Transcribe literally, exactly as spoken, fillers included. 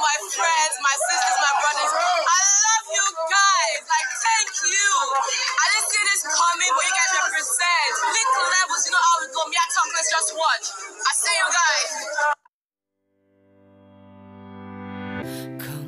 my friends, my sisters, my brothers. I love you guys. Like, thank you. I didn't see this coming, but you guys represent. Little levels, you know how we go. Me, I talk, let's just watch. I see you guys.